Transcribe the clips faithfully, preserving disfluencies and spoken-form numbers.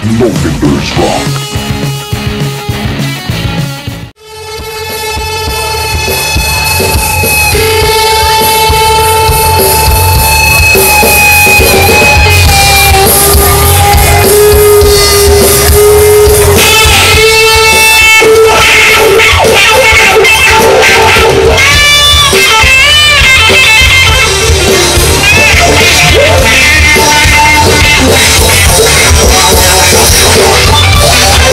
Novembers Rock. We'll be right back.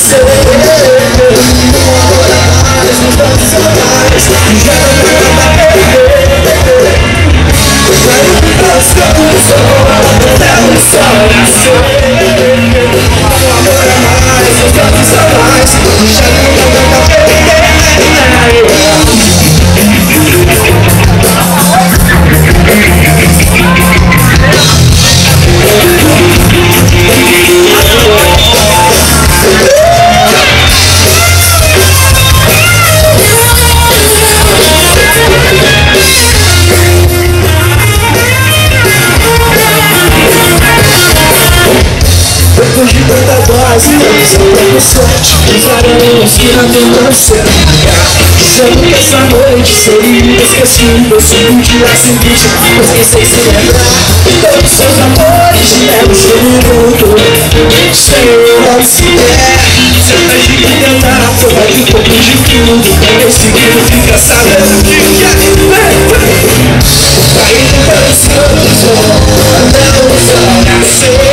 nascer. Não agora mais, nos tantos anos, já não dá pra perder. Vai nos campos, até o sol nascer. Não agora mais, nos tantos anos, já não dá pra perder. Depois de tanta dose, tanta sorte, os aranhas que não tentam ser apagar. Dizendo que essa noite seria esquecível se um dia seguinte eu esqueci se lembrar. Todos os seus amores de menos de um minuto, sem eu se der. Você vai de tentar, você vai de um pouco de tudo, pra conseguir ficar sabendo que quer viver. Vai tentando se até o sol nascer.